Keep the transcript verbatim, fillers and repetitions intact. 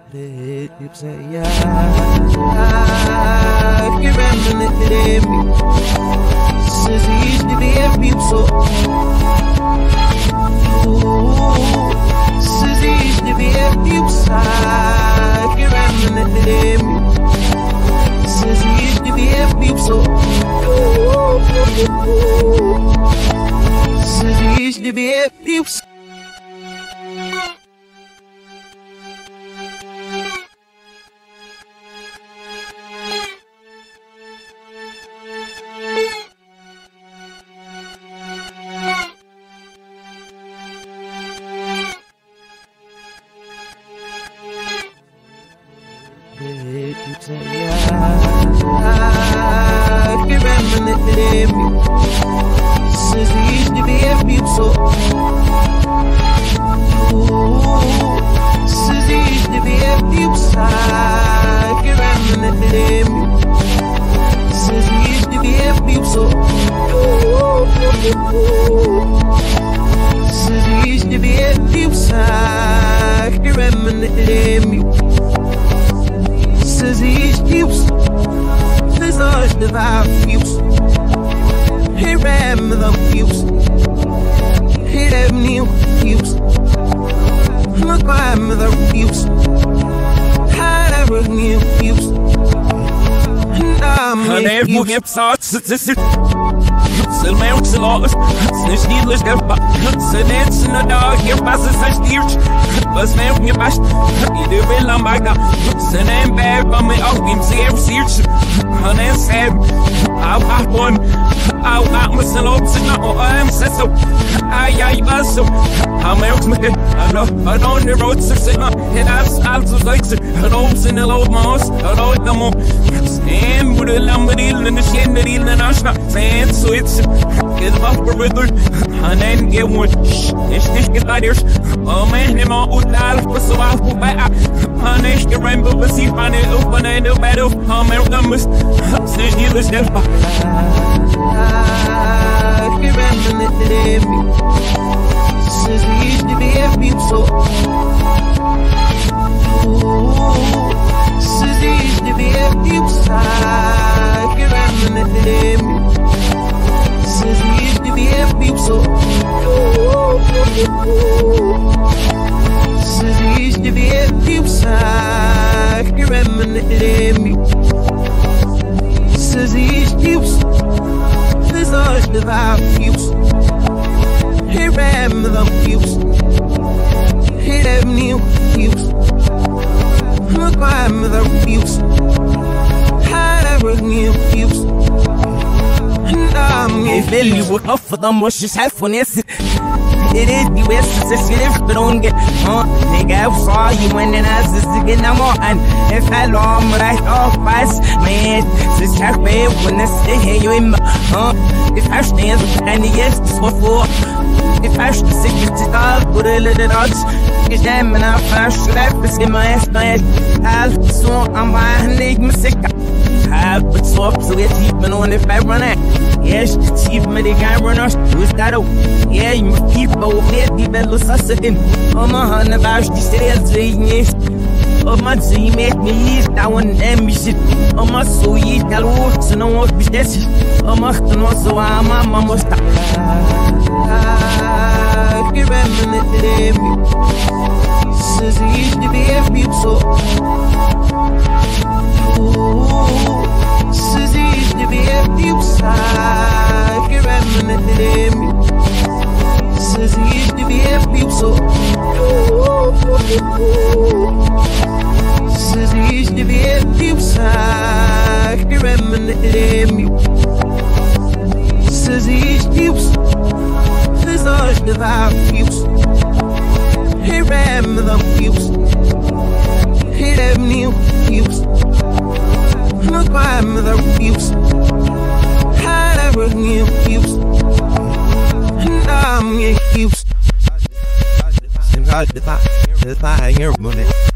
You say, yeah, you remember it, says he used to be a beautiful. Says he used to be a beautiful. You remember it, says he used to be a beautiful. Says he used to be a beautiful. You say, yeah, you remember it, says he used to be a beautiful. Says he used to be a beautiful. You remember it, says he used to be a beautiful. Says he used to be a beautiful. You remember it. Says he's used, says us the views. He ran the views, he had new views. Look, I'm the views, had ever new views. And I'm the views. Still mounts a lot, snitch needless, go back. Science in the dark, your passes are steered. Bus man, your best. You do it on my god. Send him back on me, I'll be safe, search. On him, Sam. I'll have one. I'll have myself, and I'm so. I, I, so. I'm out with it. I know, I don't the road, so sit up. And I've also like it. I don't in the low mouse. I don't know. Stand with a lamberil and the shenderil and Ashna. Sand, so it's. Get up with her, and then get one. It's this get ladders. Oh man, him all out loud, but so I'll go back. And it's the rainbow, but see, find it open and the battle. I'm out the mist. Since you was there, you remember it, says he used to be a beautiful. Says he used to be a beautiful. You remember it. Says he used to be a beautiful. Says he used to be a beautiful. You remember it. Says he used to be says us the views. He ran the views. He had new views. Look, I'm the views. Had ever new views. If you would offer them, what's just half on this? It is the West, it's if but don't get on. Nigga, I saw you when the ass is again. I'm on. And if I long right off, fast, man, this half way when I stay here, you in my huh? If I stand and yes, this was for. If I should say it's all good, a little odds. Is them and I flash left, it's in my ass, my ass. I'll so I'm behind the sick. I'll put soft so it's even on if I run it. Yes, it's even the guy runners. Who's that? Yeah, you people with the bellows are sitting. Oh, my honey, about the stairs, yes. Oh, my see, make me eat that one, and me shit. Oh, my so eat that wood, so no one be this. Oh, my no, so I'm a mamma stop. You remember it, says he used to be a beautiful. Says he used to be a beautiful. You remember it, says he used to be a beautiful. Says he used to be a beautiful. You remember it, says he used to be says us the views. He ran the views. He had new views. Look, I'm the views. Had ever new views. And I'm your views. Seems hard to find, to find your money.